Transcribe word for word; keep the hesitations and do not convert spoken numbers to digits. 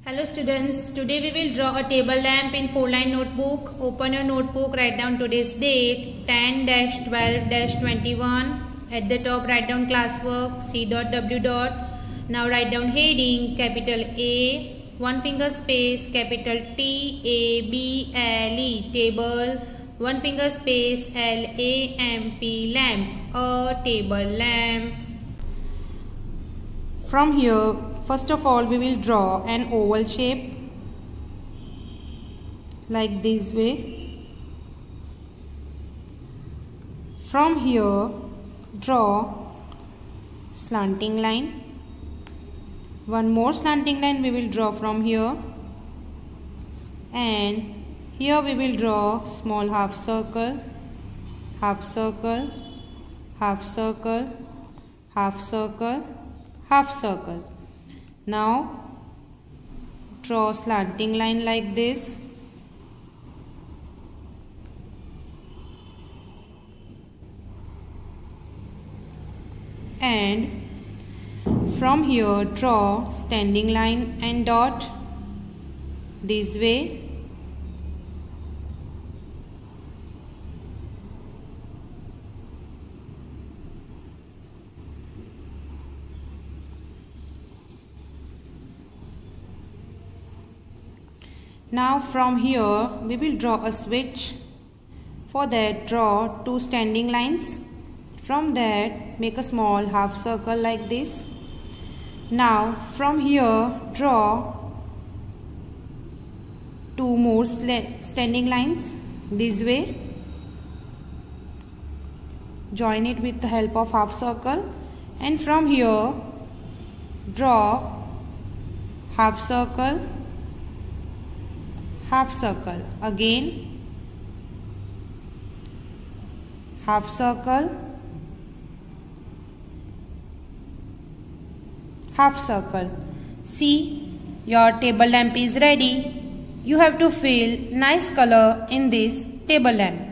Hello students, today we will draw a table lamp in four line notebook. Open your notebook, write down today's date ten twelve twenty-one. At the top write down classwork C W. Now write down heading capital A, one finger space capital T A B L E table, one finger space L A M P lamp, a table lamp. From here, first of all we will draw an oval shape like this way. From here, draw slanting line. One more slanting line we will draw from here, and here we will draw small half circle, half circle, half circle, half circle, half circle. Now draw slanting line like this. And from here draw standing line and dot this way. Now from here we will draw a switch. For that draw two standing lines. From that make a small half circle like this. Now from here draw two more standing lines this way. Join it with the help of half circle, and from here draw half circle, half circle, again half circle, half circle. See, your table lamp is ready. You have to fill nice color in this table lamp.